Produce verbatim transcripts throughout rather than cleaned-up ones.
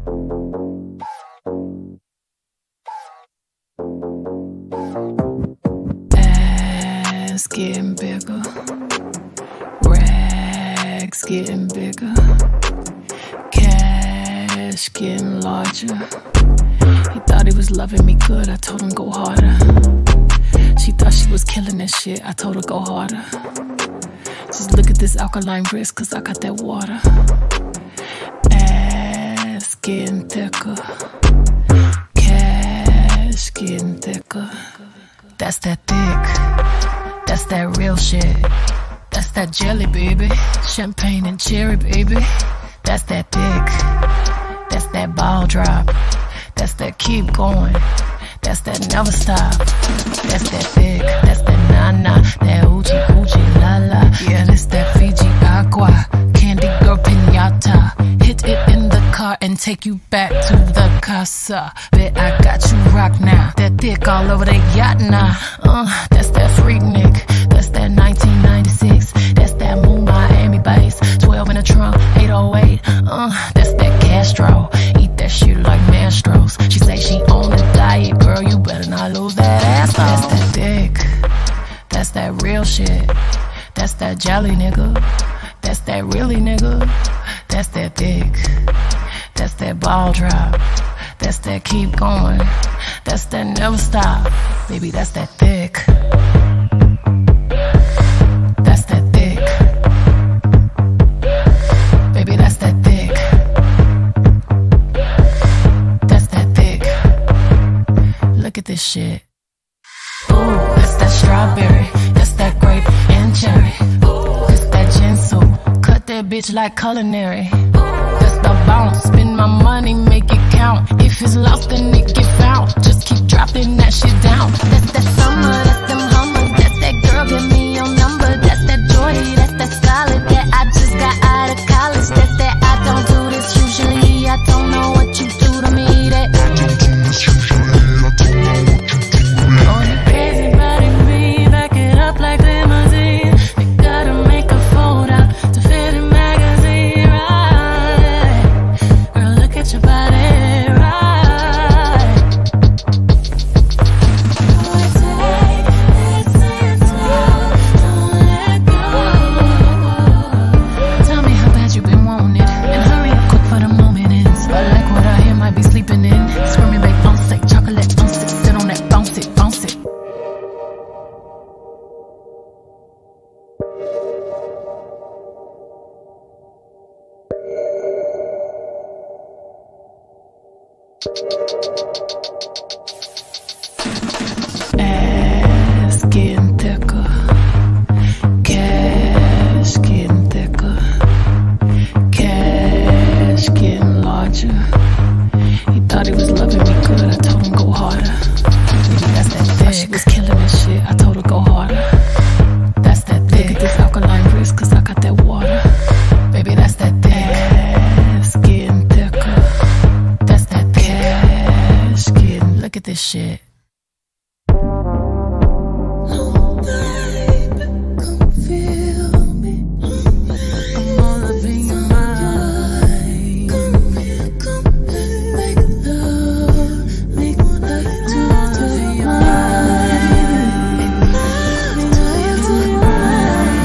Ass getting bigger, rags getting bigger, cash getting larger. He thought he was loving me good, I told him go harder. She thought she was killing that shit, I told her go harder. Just look at this alkaline wrist, cause I got that water. Ass getting thicker, cash getting thicker. That's that thick, that's that real shit. That's that jelly, baby. Champagne and cherry, baby. That's that thick, that's that ball drop. That's that keep going, that's that never stop. That's that thick, that's that na-na, that oochie-coochie-lala. Yeah, that's that Fiji agua, candy girl piñata. Hit it in the car and take you back to the casa. Bet I got you rock now, that thick all over the yacht now. Uh, that's that Freaknik, that's that nineteen ninety-six. That's that Moon Miami bass, twelve in the trunk, eight oh eight. Uh, that's that Castro, eat that shit like Mastros. She say she on a diet, girl, you better not lose that ass off. That's that thick, that's that real shit. That's that jelly, nigga. That's that really, nigga. That's that thick, that's that ball drop. That's that keep going, that's that never stop. Baby, that's that thick. That's that thick. Baby, that's that thick. That's that thick. Look at this shit. Ooh, that's that strawberry. That's that grape and cherry. Ooh, that's that ginseng. Cut that bitch like culinary. That's the bounce. Spend my money, make it count. If it's lost, then it get found. Just keep dropping that shit down. That's that summer, that's them hummers. That's that girl, give me your number. That's that joy, that's that solid. That I just got out of college. That's that I don't do this usually. I don't know what you do to me. That I don't do this usually. I don't know what you do to me. Oh, you crazy body me, back it up like limousine. They gotta make a photo to fit in magazine, right? Girl, look at your body, right? Tell me how bad you been wanting it, and hurry up quick for the moment ends. But like what I hear, might be sleeping in. Screaming back, bounce it, chocolate, bounce it, sit on that, bounce it, bounce it. Ass getting thicker, cash getting thicker, cash getting larger. He thought he was loving me good, I told him go harder. Baby, that's that thick. She was killing that shit, I told her go harder. That's that thick. Look at this alkaline wrist, cause I got that water. Baby, that's that thick. Ass getting thicker. That's that cash getting. Look at this shit.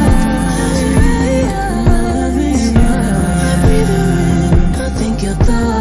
Think you're the